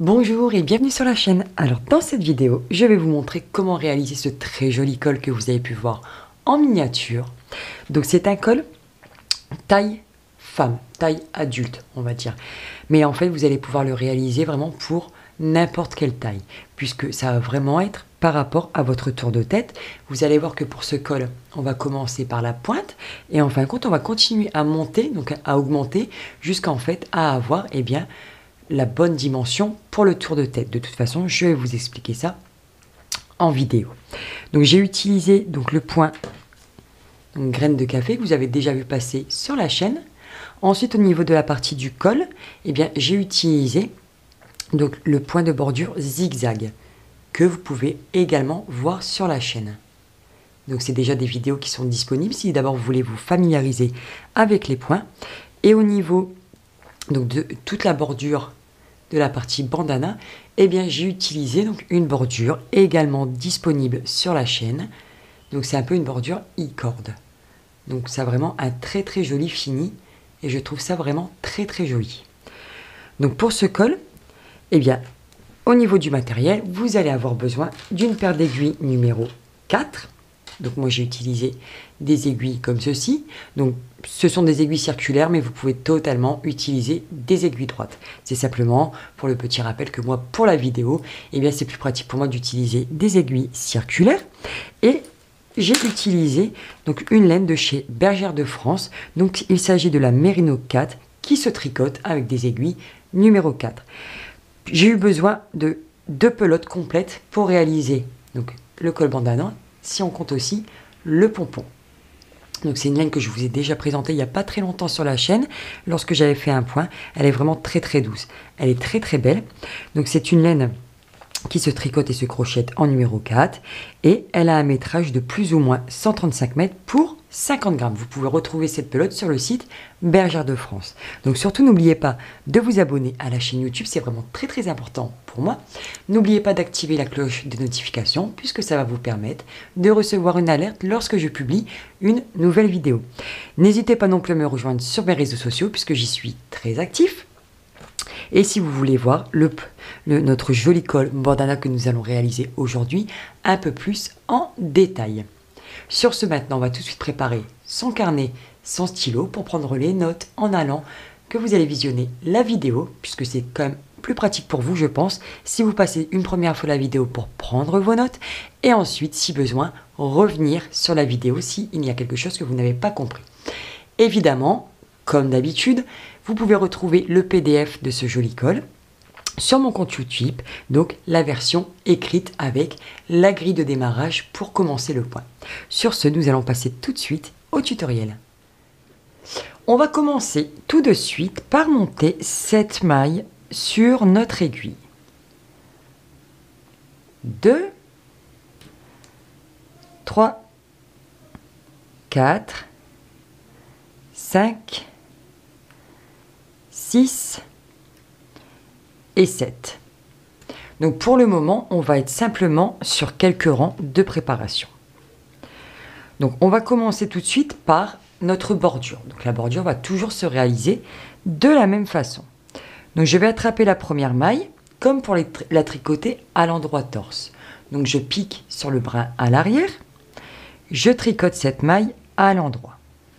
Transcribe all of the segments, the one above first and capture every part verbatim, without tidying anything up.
Bonjour et bienvenue sur la chaîne. Alors dans cette vidéo, je vais vous montrer comment réaliser ce très joli col que vous avez pu voir en miniature. Donc c'est un col taille femme, taille adulte on va dire. Mais en fait vous allez pouvoir le réaliser vraiment pour n'importe quelle taille. Puisque ça va vraiment être par rapport à votre tour de tête. Vous allez voir que pour ce col, on va commencer par la pointe. Et en fin de compte, on va continuer à monter, donc à augmenter, jusqu'à en fait à avoir eh bien, la bonne dimension pour le tour de tête. De toute façon, je vais vous expliquer ça en vidéo. Donc j'ai utilisé donc le point donc, graine de café que vous avez déjà vu passer sur la chaîne. Ensuite, au niveau de la partie du col, eh bien j'ai utilisé donc le point de bordure zigzag que vous pouvez également voir sur la chaîne. Donc c'est déjà des vidéos qui sont disponibles si d'abord vous voulez vous familiariser avec les points. Et au niveau donc de toute la bordure de la partie bandana, eh bien j'ai utilisé donc une bordure également disponible sur la chaîne. Donc c'est un peu une bordure e-corde. Donc ça a vraiment un très très joli fini et je trouve ça vraiment très très joli. Donc pour ce col, eh bien au niveau du matériel, vous allez avoir besoin d'une paire d'aiguilles numéro quatre. Donc moi j'ai utilisé des aiguilles comme ceci. Donc ce sont des aiguilles circulaires, mais vous pouvez totalement utiliser des aiguilles droites. C'est simplement pour le petit rappel que moi pour la vidéo, eh bien c'est plus pratique pour moi d'utiliser des aiguilles circulaires. Et j'ai utilisé donc une laine de chez Bergère de France. Donc il s'agit de la Merino quatre qui se tricote avec des aiguilles numéro quatre. J'ai eu besoin de deux pelotes complètes pour réaliser donc, le col bandana, si on compte aussi le pompon. Donc c'est une laine que je vous ai déjà présentée il n'y a pas très longtemps sur la chaîne, lorsque j'avais fait un point. Elle est vraiment très très douce, elle est très très belle. Donc c'est une laine qui se tricote et se crochette en numéro quatre, et elle a un métrage de plus ou moins cent trente-cinq mètres pour cinquante grammes. Vous pouvez retrouver cette pelote sur le site Bergère de France. Donc surtout n'oubliez pas de vous abonner à la chaîne YouTube, c'est vraiment très très important pour moi. N'oubliez pas d'activer la cloche de notification puisque ça va vous permettre de recevoir une alerte lorsque je publie une nouvelle vidéo. N'hésitez pas non plus à me rejoindre sur mes réseaux sociaux puisque j'y suis très actif. Et si vous voulez voir le, le, notre joli col bandana que nous allons réaliser aujourd'hui un peu plus en détail. Sur ce, maintenant, on va tout de suite préparer son carnet, son stylo pour prendre les notes en allant que vous allez visionner la vidéo, puisque c'est quand même plus pratique pour vous, je pense, si vous passez une première fois la vidéo pour prendre vos notes et ensuite, si besoin, revenir sur la vidéo s'il y a quelque chose que vous n'avez pas compris. Évidemment, comme d'habitude, vous pouvez retrouver le P D F de ce joli col sur mon compte YouTube, donc la version écrite avec la grille de démarrage pour commencer le point. Sur ce, nous allons passer tout de suite au tutoriel. On va commencer tout de suite par monter cette maille sur notre aiguille. deux, trois, quatre, cinq, six et sept. Donc pour le moment, on va être simplement sur quelques rangs de préparation. Donc on va commencer tout de suite par notre bordure. Donc la bordure va toujours se réaliser de la même façon. Donc je vais attraper la première maille comme pour les tri- la tricoter à l'endroit torse. Donc je pique sur le brin à l'arrière, je tricote cette maille à l'endroit.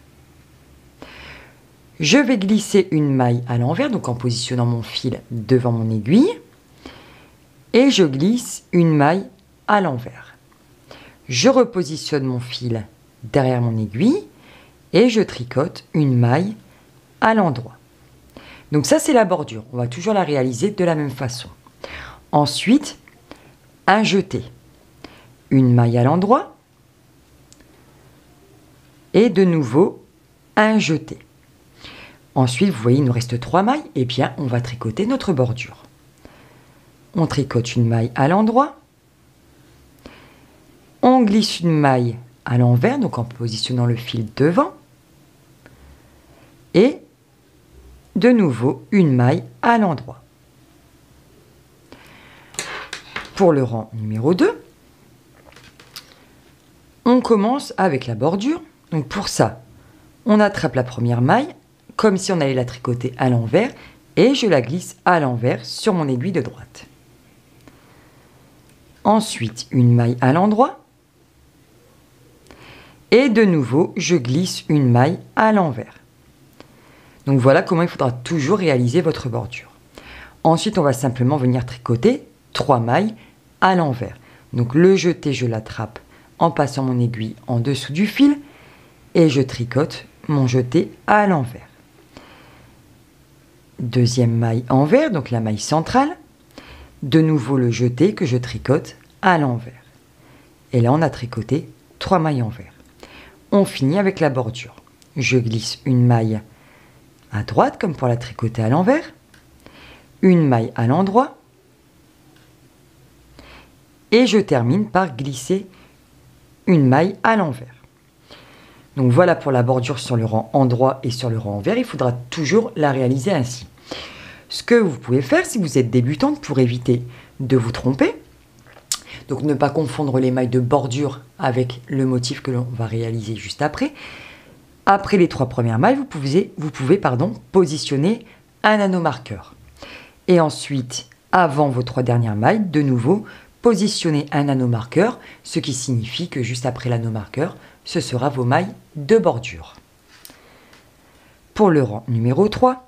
Je vais glisser une maille à l'envers, donc en positionnant mon fil devant mon aiguille. Et je glisse une maille à l'envers. Je repositionne mon fil derrière mon aiguille et je tricote une maille à l'endroit. Donc ça, c'est la bordure. On va toujours la réaliser de la même façon. Ensuite, un jeté. Une maille à l'endroit. Et de nouveau, un jeté. Ensuite, vous voyez, il nous reste trois mailles. Et bien, on va tricoter notre bordure. On tricote une maille à l'endroit. On glisse une maille à l'envers, donc en positionnant le fil devant. Et de nouveau, une maille à l'endroit. Pour le rang numéro deux, on commence avec la bordure. Donc pour ça, on attrape la première maille, comme si on allait la tricoter à l'envers, et je la glisse à l'envers sur mon aiguille de droite. Ensuite, une maille à l'endroit. Et de nouveau, je glisse une maille à l'envers. Donc voilà comment il faudra toujours réaliser votre bordure. Ensuite, on va simplement venir tricoter trois mailles à l'envers. Donc le jeté, je l'attrape en passant mon aiguille en dessous du fil et je tricote mon jeté à l'envers. Deuxième maille envers, donc la maille centrale. De nouveau le jeté que je tricote à l'envers. Et là, on a tricoté trois mailles envers. On finit avec la bordure. Je glisse une maille à droite, comme pour la tricoter à l'envers. Une maille à l'endroit. Et je termine par glisser une maille à l'envers. Donc voilà pour la bordure sur le rang endroit et sur le rang envers. Il faudra toujours la réaliser ainsi. Ce que vous pouvez faire si vous êtes débutante pour éviter de vous tromper, donc ne pas confondre les mailles de bordure avec le motif que l'on va réaliser juste après. Après les trois premières mailles, vous pouvez, vous pouvez pardon, positionner un anneau marqueur. Et ensuite, avant vos trois dernières mailles, de nouveau, positionner un anneau marqueur, ce qui signifie que juste après l'anneau marqueur, ce sera vos mailles de bordure. Pour le rang numéro trois,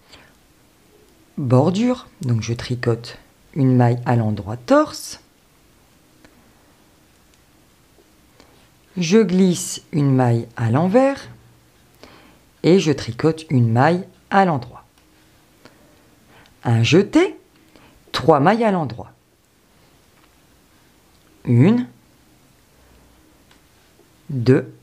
bordure, donc je tricote une maille à l'endroit torse. Je glisse une maille à l'envers et je tricote une maille à l'endroit. Un jeté, trois mailles à l'endroit. Une, deux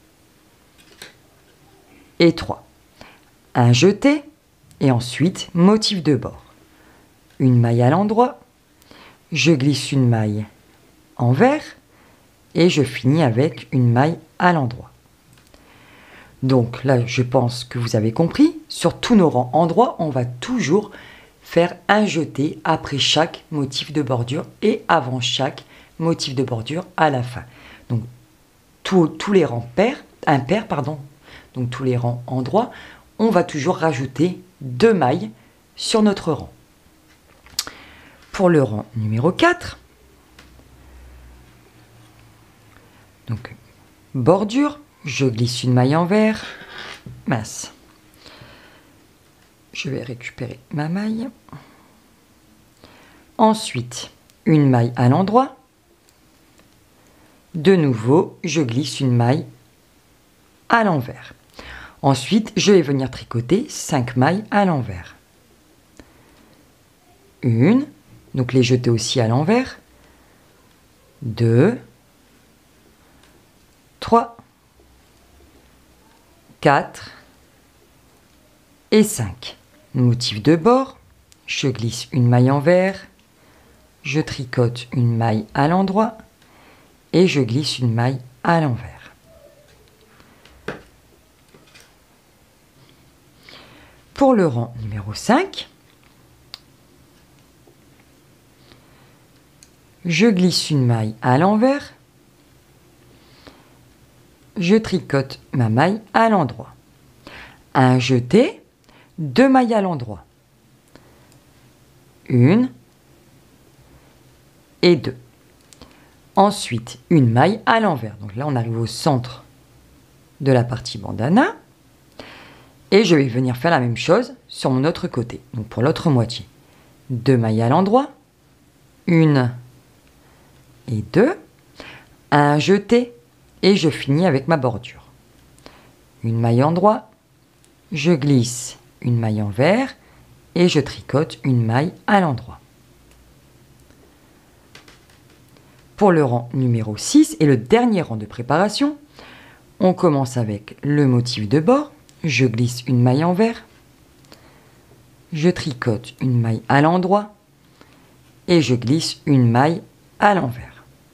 et trois. Un jeté et ensuite motif de bord. Une maille à l'endroit, je glisse une maille envers et je finis avec une maille à l'endroit. Donc là, je pense que vous avez compris, sur tous nos rangs endroits, on va toujours faire un jeté après chaque motif de bordure et avant chaque motif de bordure à la fin. Donc tous, tous les rangs pairs, impairs, pardon, donc tous les rangs endroits, on va toujours rajouter deux mailles sur notre rang. Pour le rang numéro quatre, donc bordure, je glisse une maille envers, mince, je vais récupérer ma maille, ensuite une maille à l'endroit, de nouveau je glisse une maille à l'envers, ensuite je vais venir tricoter cinq mailles à l'envers, une, donc les jeter aussi à l'envers, deux, trois, quatre et cinq. Motif de bord, je glisse une maille envers, je tricote une maille à l'endroit et je glisse une maille à l'envers. Pour le rang numéro cinq, je glisse une maille à l'envers, je tricote ma maille à l'endroit. Un jeté, deux mailles à l'endroit. Une et deux. Ensuite, une maille à l'envers. Donc là, on arrive au centre de la partie bandana. Et je vais venir faire la même chose sur mon autre côté. Donc pour l'autre moitié. Deux mailles à l'endroit. Une et deux. Un jeté. Et je finis avec ma bordure. Une maille endroit, je glisse une maille envers et je tricote une maille à l'endroit. Pour le rang numéro six et le dernier rang de préparation, on commence avec le motif de bord, je glisse une maille envers, je tricote une maille à l'endroit et je glisse une maille à l'envers.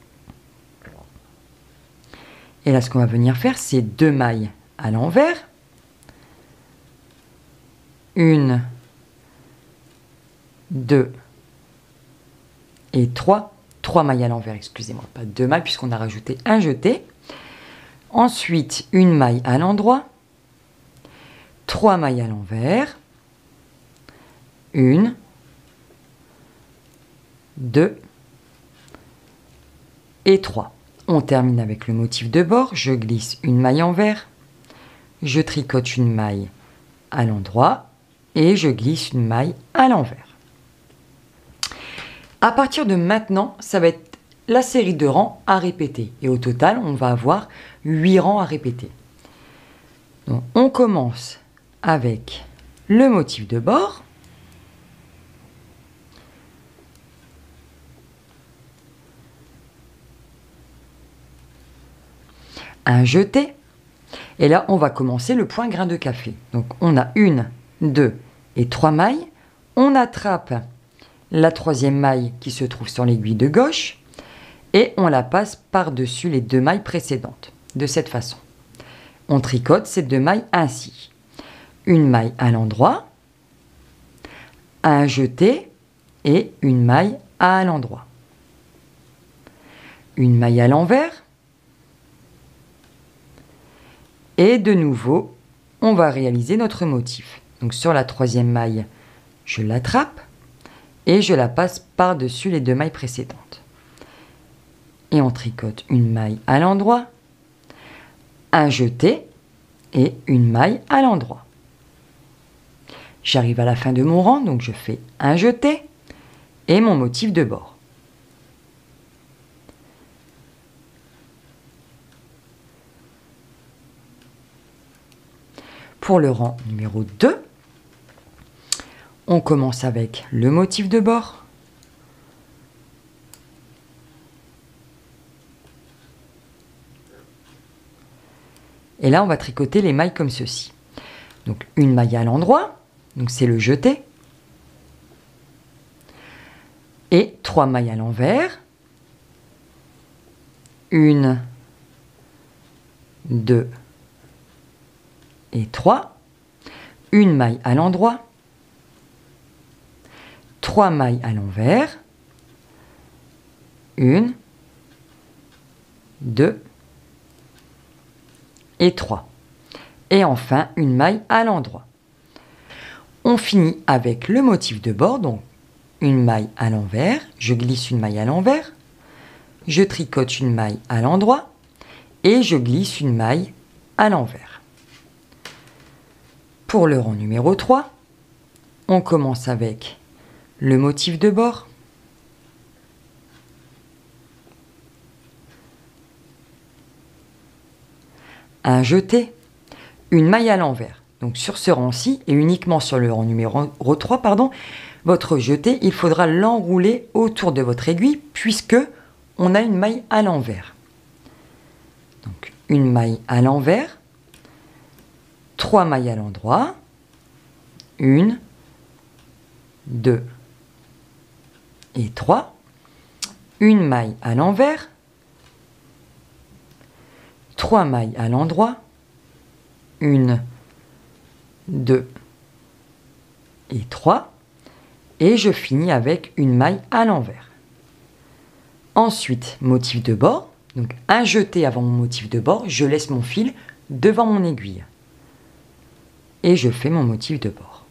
Et là, ce qu'on va venir faire, c'est deux mailles à l'envers. Une, deux et trois. Trois mailles à l'envers, excusez-moi, pas deux mailles puisqu'on a rajouté un jeté. Ensuite, une maille à l'endroit. Trois mailles à l'envers. une, deux et trois. On termine avec le motif de bord. Je glisse une maille envers, je tricote une maille à l'endroit et je glisse une maille à l'envers. À partir de maintenant, ça va être la série de rangs à répéter. Et au total, on va avoir huit rangs à répéter. Donc, on commence avec le motif de bord. Un jeté. Et là, on va commencer le point grain de café. Donc, on a une, deux et trois mailles. On attrape la troisième maille qui se trouve sur l'aiguille de gauche et on la passe par-dessus les deux mailles précédentes. De cette façon. On tricote ces deux mailles ainsi. Une maille à l'endroit, un jeté et une maille à l'endroit. Une maille à l'envers. Et de nouveau, on va réaliser notre motif. Donc sur la troisième maille, je l'attrape et je la passe par-dessus les deux mailles précédentes. Et on tricote une maille à l'endroit, un jeté et une maille à l'endroit. J'arrive à la fin de mon rang, donc je fais un jeté et mon motif de bord. Pour le rang numéro deux, on commence avec le motif de bord. Et là, on va tricoter les mailles comme ceci. Donc, une maille à l'endroit, donc c'est le jeté. Et trois mailles à l'envers. Une, deux et trois. Une maille à l'endroit. Trois mailles à l'envers. Une, deux et trois. Et enfin, une maille à l'endroit. On finit avec le motif de bord, donc une maille à l'envers, je glisse une maille à l'envers, je tricote une maille à l'endroit et je glisse une maille à l'envers. Pour le rang numéro trois, on commence avec le motif de bord. Un jeté, une maille à l'envers. Donc sur ce rang-ci, et uniquement sur le rang numéro trois, pardon, votre jeté, il faudra l'enrouler autour de votre aiguille puisque on a une maille à l'envers. Donc une maille à l'envers, trois mailles à l'endroit, une, deux et trois, une maille à l'envers, trois mailles à l'endroit, une, deux et trois, et je finis avec une maille à l'envers. Ensuite, motif de bord, donc un jeté avant mon motif de bord, je laisse mon fil devant mon aiguille et je fais mon motif de bord.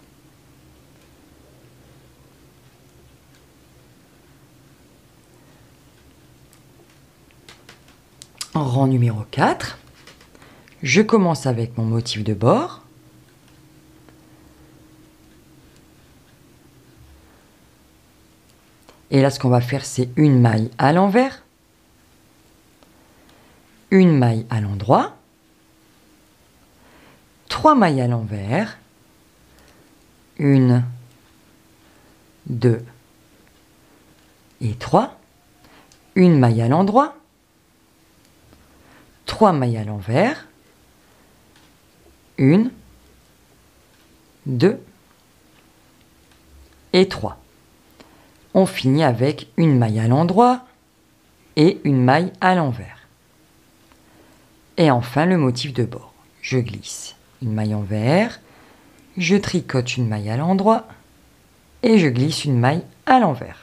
En rang numéro quatre, je commence avec mon motif de bord. Et là, ce qu'on va faire, c'est une maille à l'envers, une maille à l'endroit, trois mailles à l'envers, une, deux et trois, une maille à l'endroit, trois mailles à l'envers, une, deux et trois. On finit avec une maille à l'endroit et une maille à l'envers. Et enfin le motif de bord. Je glisse une maille envers, je tricote une maille à l'endroit et je glisse une maille à l'envers.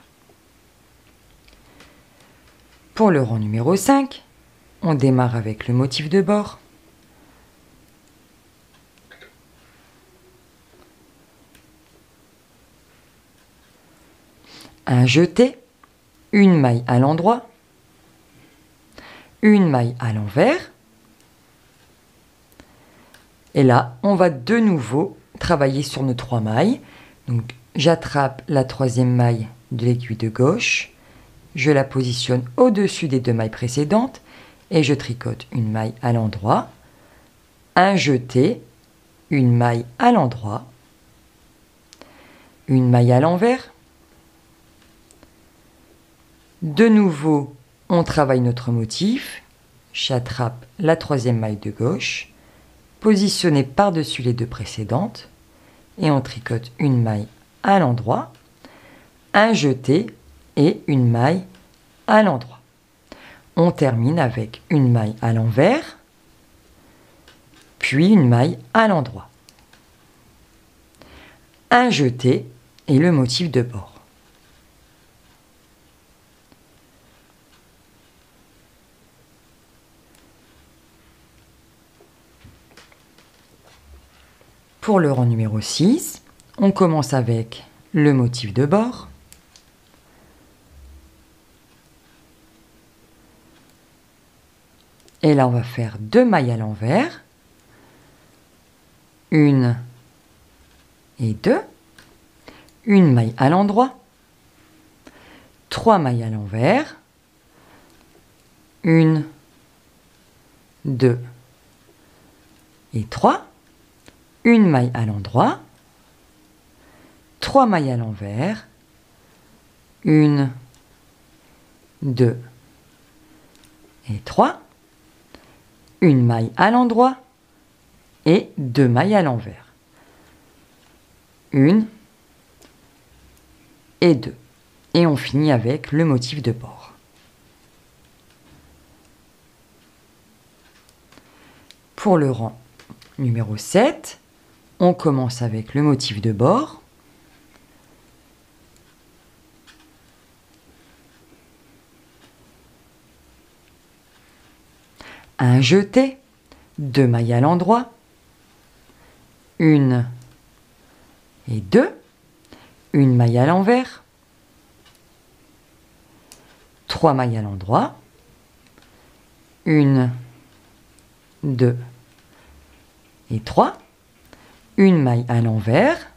Pour le rang numéro cinq, on démarre avec le motif de bord. un jeté, une maille à l'endroit, une maille à l'envers. Et là, on va de nouveau travailler sur nos trois mailles. Donc, j'attrape la troisième maille de l'aiguille de gauche, je la positionne au-dessus des deux mailles précédentes et je tricote une maille à l'endroit, un jeté, une maille à l'endroit, une maille à l'envers. De nouveau, on travaille notre motif. J'attrape la troisième maille de gauche, positionnée par-dessus les deux précédentes, et on tricote une maille à l'endroit, un jeté et une maille à l'endroit. On termine avec une maille à l'envers, puis une maille à l'endroit, un jeté et le motif de bord. Pour le rang numéro six, on commence avec le motif de bord. Et là, on va faire deux mailles à l'envers. Une et deux. Une maille à l'endroit. Trois mailles à l'envers. Une, deux et trois. Une maille à l'endroit, trois mailles à l'envers, une, deux et trois, une maille à l'endroit et deux mailles à l'envers, une et deux. Et on finit avec le motif de bord. Pour le rang numéro sept, on commence avec le motif de bord. Un jeté, deux mailles à l'endroit, une et deux, une maille à l'envers, trois mailles à l'endroit, une, deux et trois, une maille à l'envers,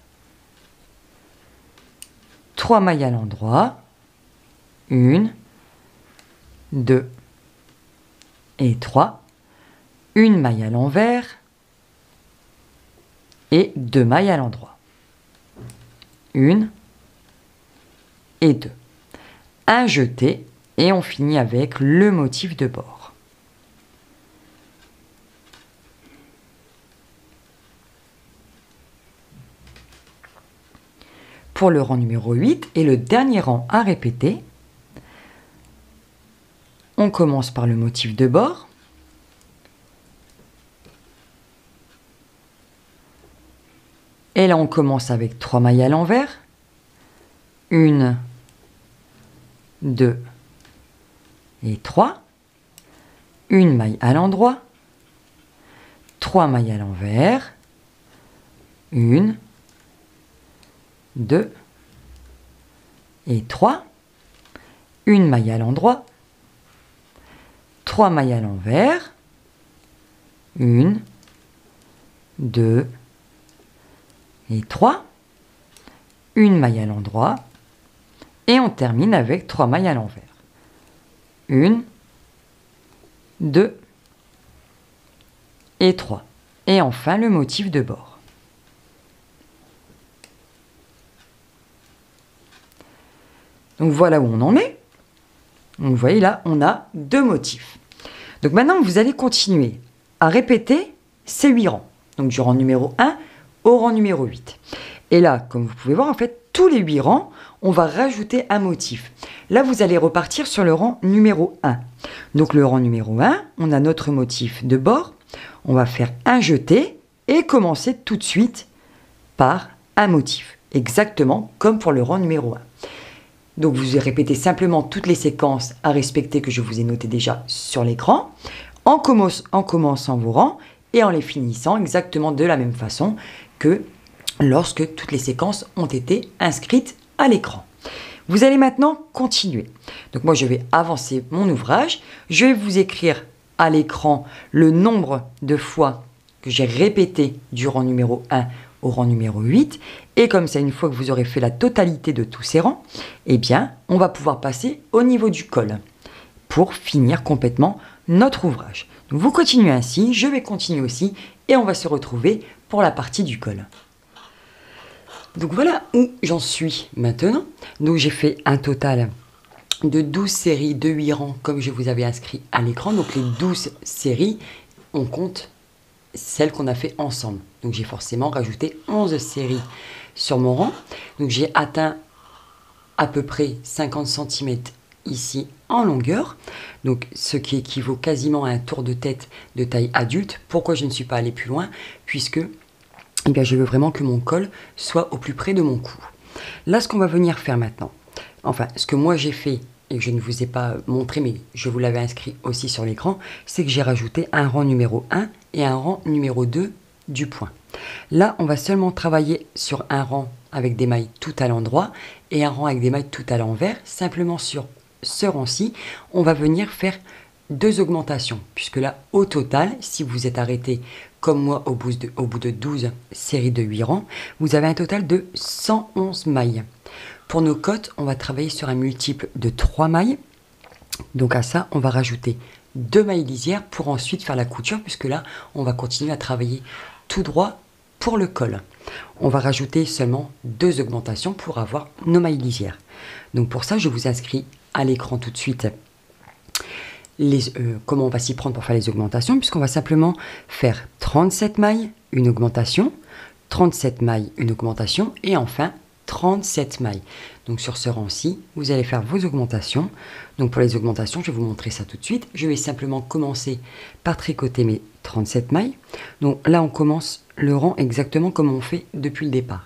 trois mailles à l'endroit, une, deux et trois, une maille à l'envers et deux mailles à l'endroit, une et deux, un jeté et on finit avec le motif de bord. Pour le rang numéro huit et le dernier rang à répéter, on commence par le motif de bord. Et là, on commence avec trois mailles à l'envers. Une, deux et trois. Une maille à l'endroit. Trois mailles à l'envers. Une, deux et trois, une maille à l'endroit, trois mailles à l'envers, une, deux et trois, une maille à l'endroit et on termine avec trois mailles à l'envers, une, deux et trois et enfin le motif de bord. Donc voilà où on en est. Donc vous voyez là, on a deux motifs. Donc maintenant, vous allez continuer à répéter ces huit rangs. Donc du rang numéro un au rang numéro huit. Et là, comme vous pouvez voir, en fait, tous les huit rangs, on va rajouter un motif. Là, vous allez repartir sur le rang numéro un. Donc le rang numéro un, on a notre motif de bord. On va faire un jeté et commencer tout de suite par un motif. Exactement comme pour le rang numéro un. Donc vous répétez simplement toutes les séquences à respecter que je vous ai notées déjà sur l'écran, en, commence, en commençant vos rangs et en les finissant exactement de la même façon que lorsque toutes les séquences ont été inscrites à l'écran. Vous allez maintenant continuer. Donc moi je vais avancer mon ouvrage, je vais vous écrire à l'écran le nombre de fois que j'ai répété du rang numéro un au rang numéro huit, et comme ça, une fois que vous aurez fait la totalité de tous ces rangs, eh bien, on va pouvoir passer au niveau du col pour finir complètement notre ouvrage. Donc, vous continuez ainsi, je vais continuer aussi, et on va se retrouver pour la partie du col. Donc voilà où j'en suis maintenant. Donc j'ai fait un total de douze séries de huit rangs comme je vous avais inscrit à l'écran. Donc les douze séries, on compte celles qu'on a fait ensemble. Donc j'ai forcément rajouté onze séries sur mon rang. Donc j'ai atteint à peu près cinquante centimètres ici en longueur, donc ce qui équivaut quasiment à un tour de tête de taille adulte. Pourquoi je ne suis pas allé plus loin? Puisque eh bien, je veux vraiment que mon col soit au plus près de mon cou. Là, ce qu'on va venir faire maintenant, enfin ce que moi j'ai fait et que je ne vous ai pas montré, mais je vous l'avais inscrit aussi sur l'écran, c'est que j'ai rajouté un rang numéro un et un rang numéro deux du point. Là, on va seulement travailler sur un rang avec des mailles tout à l'endroit et un rang avec des mailles tout à l'envers. Simplement sur ce rang-ci, on va venir faire deux augmentations, puisque là, au total, si vous êtes arrêté comme moi au bout de, au bout de douze séries de huit rangs, vous avez un total de cent onze mailles. Pour nos côtes, on va travailler sur un multiple de trois mailles. Donc à ça, on va rajouter deux mailles lisières pour ensuite faire la couture, puisque là, on va continuer à travailler tout droit pour le col. On va rajouter seulement deux augmentations pour avoir nos mailles lisières. Donc pour ça, je vous inscris à l'écran tout de suite les, euh, comment on va s'y prendre pour faire les augmentations, puisqu'on va simplement faire trente-sept mailles, une augmentation, trente-sept mailles, une augmentation, et enfin trente-sept mailles. Donc sur ce rang-ci, vous allez faire vos augmentations. Donc pour les augmentations, je vais vous montrer ça tout de suite. Je vais simplement commencer par tricoter mes trente-sept mailles. Donc là, on commence le rang exactement comme on fait depuis le départ.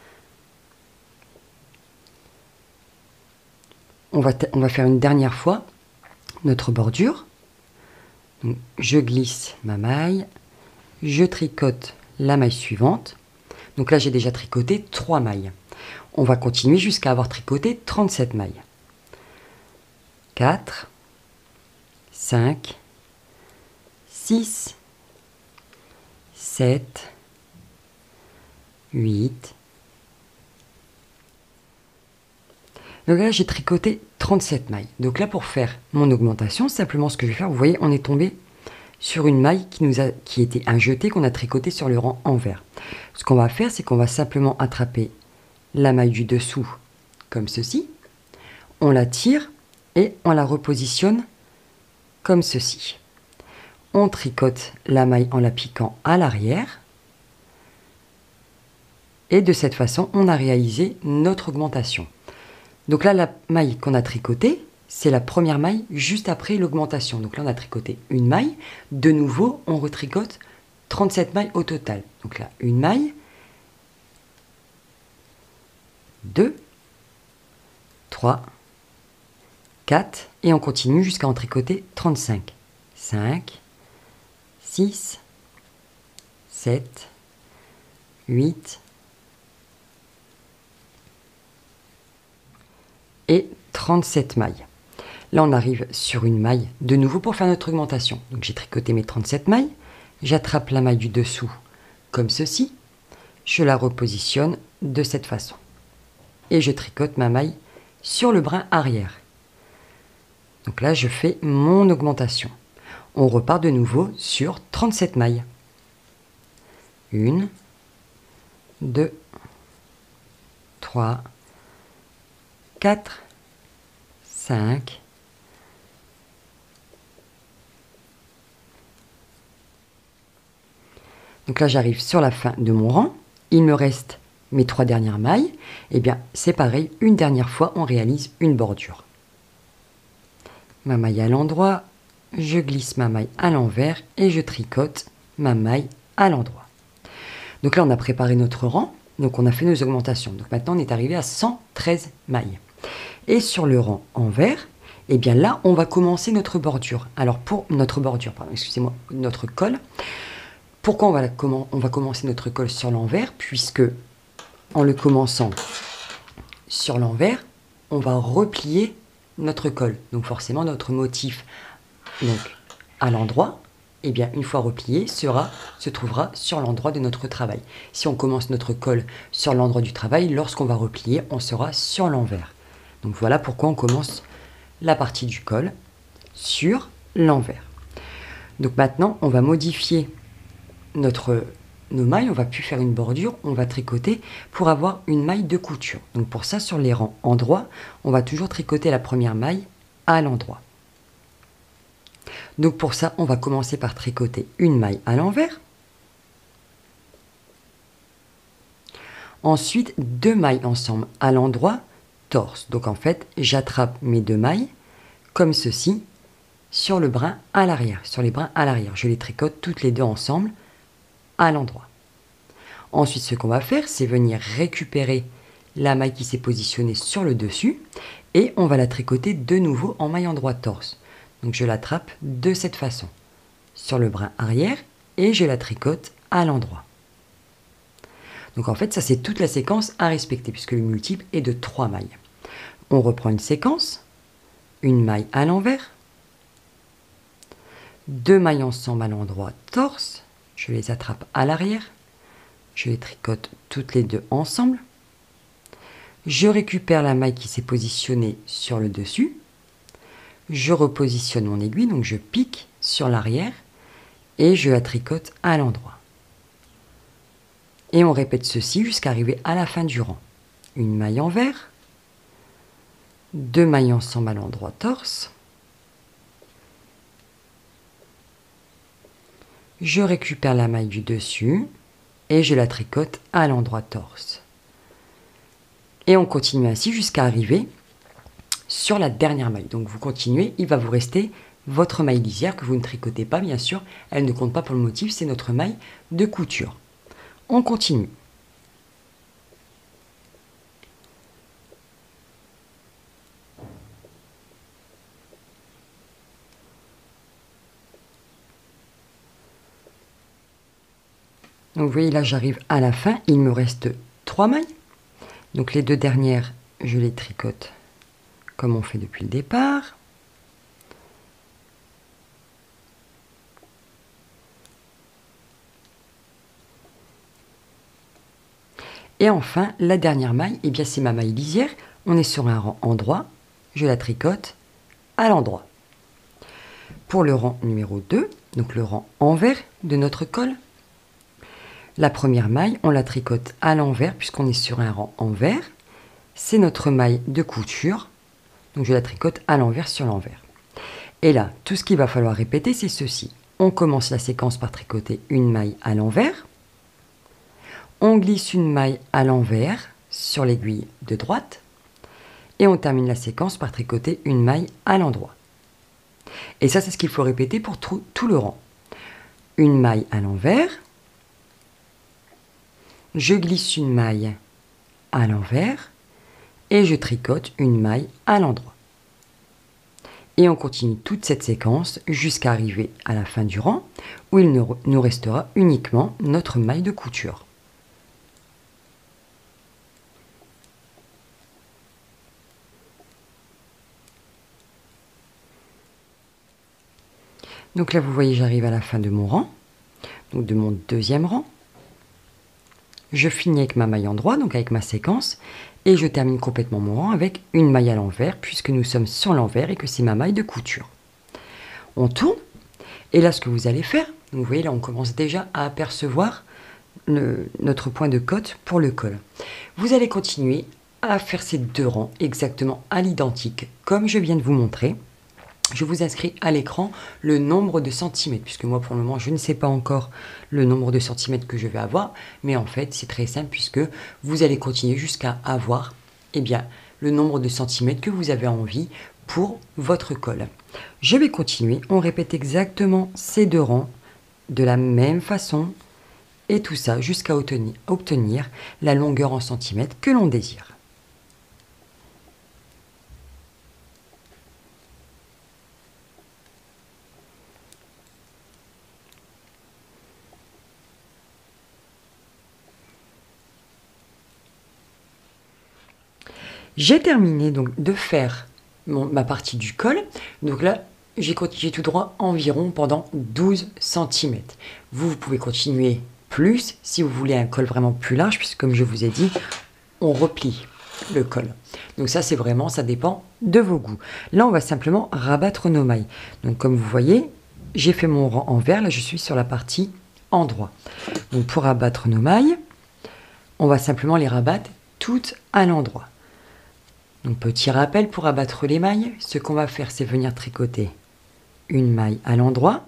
On va, on va faire une dernière fois notre bordure. Donc, je glisse ma maille, je tricote la maille suivante. Donc là, j'ai déjà tricoté trois mailles. On va continuer jusqu'à avoir tricoté trente-sept mailles. quatre, cinq, six, sept, huit. Donc là, j'ai tricoté trente-sept mailles. Donc là, pour faire mon augmentation, simplement ce que je vais faire, vous voyez, on est tombé sur une maille qui, nous a, qui était un jeté qu'on a tricoté sur le rang envers. Ce qu'on va faire, c'est qu'on va simplement attraper la maille du dessous, comme ceci. On la tire et on la repositionne comme ceci. On tricote la maille en la piquant à l'arrière. Et de cette façon, on a réalisé notre augmentation. Donc là, la maille qu'on a tricotée, c'est la première maille juste après l'augmentation. Donc là, on a tricoté une maille. De nouveau, on retricote trente-sept mailles au total. Donc là, une maille, deux, trois, quatre, et on continue jusqu'à en tricoter trente-cinq. cinq, six, sept, huit, et trente-sept mailles. Là, on arrive sur une maille de nouveau pour faire notre augmentation. Donc, j'ai tricoté mes trente-sept mailles. J'attrape la maille du dessous comme ceci. Je la repositionne de cette façon. Et je tricote ma maille sur le brin arrière. Donc là, je fais mon augmentation. On repart de nouveau sur trente-sept mailles. une, deux, trois, quatre, cinq, donc là j'arrive sur la fin de mon rang, il me reste mes trois dernières mailles, et bien c'est pareil, une dernière fois on réalise une bordure. Ma maille à l'endroit, je glisse ma maille à l'envers et je tricote ma maille à l'endroit. Donc là on a préparé notre rang, donc on a fait nos augmentations, donc maintenant on est arrivé à cent treize mailles. Et sur le rang envers, et bien là, on va commencer notre bordure. Alors pour notre bordure, pardon, excusez-moi, notre col. Pourquoi on va, la, comment, on va commencer notre col sur l'envers? Puisque en le commençant sur l'envers, on va replier notre col. Donc forcément, notre motif donc, à l'endroit, et eh bien une fois replié, sera, se trouvera sur l'endroit de notre travail. Si on commence notre col sur l'endroit du travail, lorsqu'on va replier, on sera sur l'envers. Donc voilà pourquoi on commence la partie du col sur l'envers. Donc maintenant, on va modifier notre, nos mailles, on va plus faire une bordure, on va tricoter pour avoir une maille de couture. Donc pour ça, sur les rangs endroits, on va toujours tricoter la première maille à l'endroit. Donc pour ça, on va commencer par tricoter une maille à l'envers. Ensuite, deux mailles ensemble à l'endroit torse. Donc en fait, j'attrape mes deux mailles comme ceci sur le brin à l'arrière, sur les brins à l'arrière. Je les tricote toutes les deux ensemble à l'endroit. Ensuite, ce qu'on va faire, c'est venir récupérer la maille qui s'est positionnée sur le dessus et on va la tricoter de nouveau en maille endroit torse. Donc je l'attrape de cette façon, sur le brin arrière et je la tricote à l'endroit. Donc en fait, ça c'est toute la séquence à respecter puisque le multiple est de trois mailles. On reprend une séquence, une maille à l'envers, deux mailles ensemble à l'endroit torse, je les attrape à l'arrière, je les tricote toutes les deux ensemble, je récupère la maille qui s'est positionnée sur le dessus, je repositionne mon aiguille, donc je pique sur l'arrière et je la tricote à l'endroit. Et on répète ceci jusqu'à arriver à la fin du rang. Une maille envers, deux mailles ensemble à l'endroit torse, je récupère la maille du dessus et je la tricote à l'endroit torse. Et on continue ainsi jusqu'à arriver sur la dernière maille. Donc vous continuez, il va vous rester votre maille lisière que vous ne tricotez pas bien sûr, elle ne compte pas pour le motif, c'est notre maille de couture. On continue. Donc vous voyez là j'arrive à la fin, il me reste trois mailles. Donc les deux dernières, je les tricote comme on fait depuis le départ. Et enfin, la dernière maille, eh bien c'est ma maille lisière. On est sur un rang endroit, je la tricote à l'endroit. Pour le rang numéro deux, donc le rang envers de notre col, la première maille, on la tricote à l'envers puisqu'on est sur un rang envers. C'est notre maille de couture, donc je la tricote à l'envers sur l'envers. Et là, tout ce qu'il va falloir répéter, c'est ceci. On commence la séquence par tricoter une maille à l'envers. On glisse une maille à l'envers sur l'aiguille de droite. Et on termine la séquence par tricoter une maille à l'endroit. Et ça, c'est ce qu'il faut répéter pour tout, tout le rang. Une maille à l'envers. Je glisse une maille à l'envers. Et je tricote une maille à l'endroit. Et on continue toute cette séquence jusqu'à arriver à la fin du rang où il nous restera uniquement notre maille de couture. Donc là, vous voyez, j'arrive à la fin de mon rang, donc de mon deuxième rang. Je finis avec ma maille endroit, donc avec ma séquence, et je termine complètement mon rang avec une maille à l'envers, puisque nous sommes sur l'envers et que c'est ma maille de couture. On tourne, et là, ce que vous allez faire, vous voyez, là, on commence déjà à apercevoir le, notre point de cote pour le col. Vous allez continuer à faire ces deux rangs exactement à l'identique, comme je viens de vous montrer. Je vous inscris à l'écran le nombre de centimètres, puisque moi pour le moment je ne sais pas encore le nombre de centimètres que je vais avoir, mais en fait c'est très simple puisque vous allez continuer jusqu'à avoir eh bien, le nombre de centimètres que vous avez envie pour votre col. Je vais continuer, on répète exactement ces deux rangs de la même façon et tout ça jusqu'à obtenir, obtenir la longueur en centimètres que l'on désire. J'ai terminé donc de faire mon, ma partie du col. Donc là, j'ai continué tout droit environ pendant douze centimètres. Vous, vous pouvez continuer plus si vous voulez un col vraiment plus large, puisque comme je vous ai dit, on replie le col. Donc ça, c'est vraiment, ça dépend de vos goûts. Là, on va simplement rabattre nos mailles. Donc comme vous voyez, j'ai fait mon rang en vert. Là, je suis sur la partie endroit. Donc pour rabattre nos mailles, on va simplement les rabattre toutes à l'endroit. Donc petit rappel pour abattre les mailles, ce qu'on va faire, c'est venir tricoter une maille à l'endroit,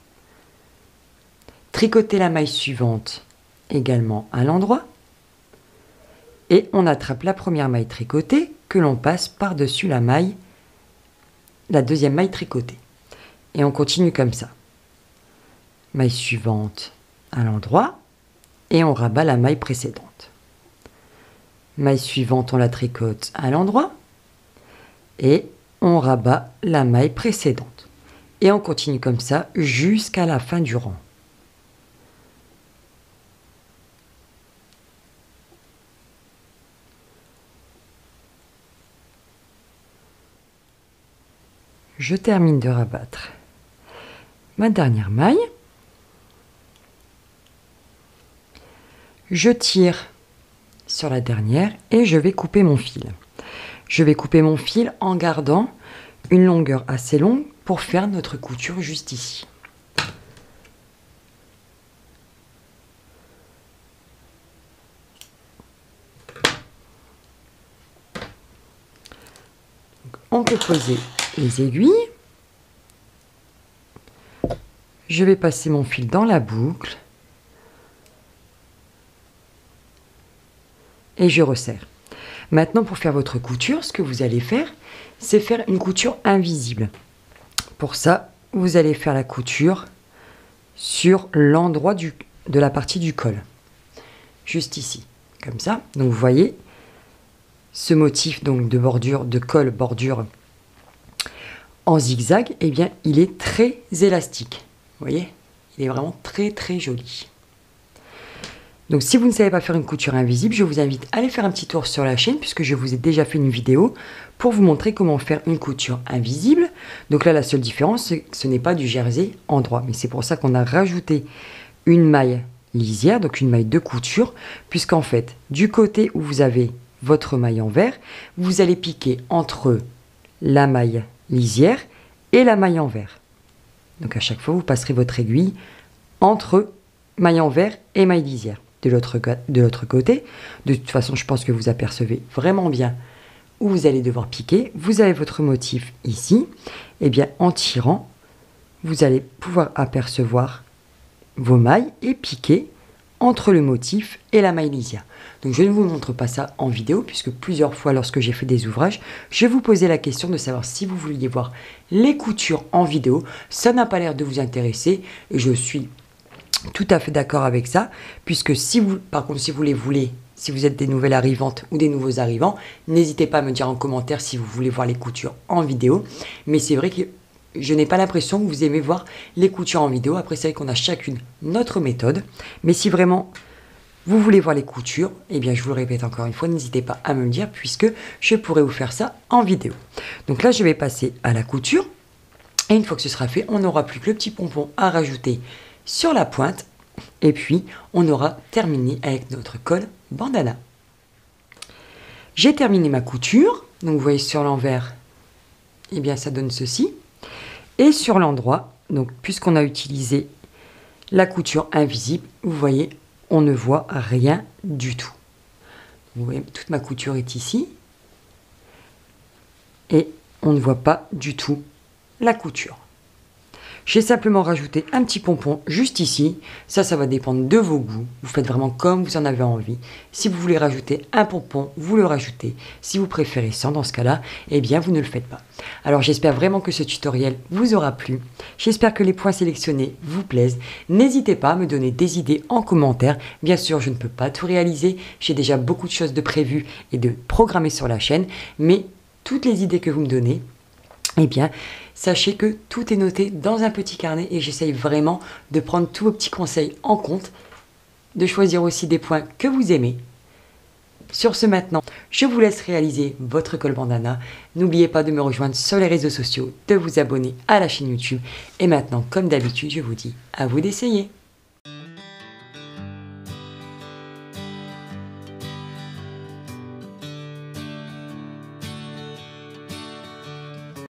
tricoter la maille suivante également à l'endroit, et on attrape la première maille tricotée que l'on passe par-dessus la maille, la deuxième maille tricotée. Et on continue comme ça. Maille suivante à l'endroit, et on rabat la maille précédente. Maille suivante, on la tricote à l'endroit, et on rabat la maille précédente. Et on continue comme ça jusqu'à la fin du rang. Je termine de rabattre ma dernière maille. Je tire sur la dernière et je vais couper mon fil. Je vais couper mon fil en gardant une longueur assez longue pour faire notre couture juste ici. Donc, on peut poser les aiguilles. Je vais passer mon fil dans la boucle. Et je resserre. Maintenant, pour faire votre couture, ce que vous allez faire, c'est faire une couture invisible. Pour ça, vous allez faire la couture sur l'endroit du, de la partie du col. Juste ici, comme ça. Donc vous voyez, ce motif donc de bordure, de col bordure en zigzag, eh bien, il est très élastique. Vous voyez, il est vraiment très très joli. Donc si vous ne savez pas faire une couture invisible, je vous invite à aller faire un petit tour sur la chaîne puisque je vous ai déjà fait une vidéo pour vous montrer comment faire une couture invisible. Donc là, la seule différence, c'est que ce n'est pas du jersey endroit. Mais c'est pour ça qu'on a rajouté une maille lisière, donc une maille de couture, puisqu'en fait, du côté où vous avez votre maille en vert, vous allez piquer entre la maille lisière et la maille en vert. Donc à chaque fois, vous passerez votre aiguille entre maille en vert et maille lisière. De l'autre de l'autre côté, de toute façon, je pense que vous apercevez vraiment bien où vous allez devoir piquer. Vous avez votre motif ici. Et bien, en tirant, vous allez pouvoir apercevoir vos mailles et piquer entre le motif et la maille lisière. Donc, je ne vous montre pas ça en vidéo, puisque plusieurs fois, lorsque j'ai fait des ouvrages, je vous posais la question de savoir si vous vouliez voir les coutures en vidéo. Ça n'a pas l'air de vous intéresser. Et je suis tout à fait d'accord avec ça, puisque si vous, par contre, si vous les voulez, si vous êtes des nouvelles arrivantes ou des nouveaux arrivants, n'hésitez pas à me dire en commentaire si vous voulez voir les coutures en vidéo. Mais c'est vrai que je n'ai pas l'impression que vous aimez voir les coutures en vidéo. Après, c'est vrai qu'on a chacune notre méthode. Mais si vraiment vous voulez voir les coutures, eh bien, je vous le répète encore une fois, n'hésitez pas à me le dire, puisque je pourrais vous faire ça en vidéo. Donc là, je vais passer à la couture. Et une fois que ce sera fait, on n'aura plus que le petit pompon à rajouter sur la pointe, et puis on aura terminé avec notre col bandana. J'ai terminé ma couture, donc vous voyez sur l'envers, et eh bien ça donne ceci, et sur l'endroit, donc puisqu'on a utilisé la couture invisible, vous voyez, on ne voit rien du tout. Vous voyez, toute ma couture est ici, et on ne voit pas du tout la couture. J'ai simplement rajouté un petit pompon juste ici. Ça, ça va dépendre de vos goûts. Vous faites vraiment comme vous en avez envie. Si vous voulez rajouter un pompon, vous le rajoutez. Si vous préférez sans, dans ce cas-là, eh bien, vous ne le faites pas. Alors, j'espère vraiment que ce tutoriel vous aura plu. J'espère que les points sélectionnés vous plaisent. N'hésitez pas à me donner des idées en commentaire. Bien sûr, je ne peux pas tout réaliser. J'ai déjà beaucoup de choses de prévues et de programmées sur la chaîne. Mais toutes les idées que vous me donnez, eh bien, sachez que tout est noté dans un petit carnet et j'essaye vraiment de prendre tous vos petits conseils en compte, de choisir aussi des points que vous aimez Sur ce maintenant, je vous laisse réaliser votre col bandana. N'oubliez pas de me rejoindre sur les réseaux sociaux, de vous abonner à la chaîne YouTube. Et maintenant, comme d'habitude, je vous dis à vous d'essayer.